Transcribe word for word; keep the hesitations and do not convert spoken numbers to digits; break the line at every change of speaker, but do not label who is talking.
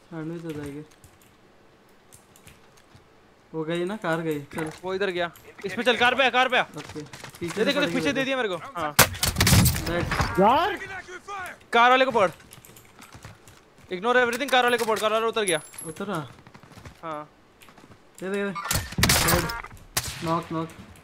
Sandwich हो जाएगी। वो गई ना, कार गई। चल
वो इधर गया। इस पे चल, कार पे आ, कार पे आ।
ओके
ये देख, पीछे दे दिया मेरे को। हाँ
यार
कार वाले को पकड़, इग्नोर एवरीथिंग, कार वाले को पकड़। कार वाला उतर गया।
उतरा।
हाँ
ये दे नॉक नॉक।